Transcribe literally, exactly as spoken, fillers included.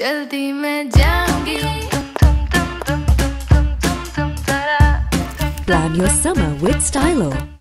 जल्दी मैं जाऊंगी। Plan your summer with Stylo.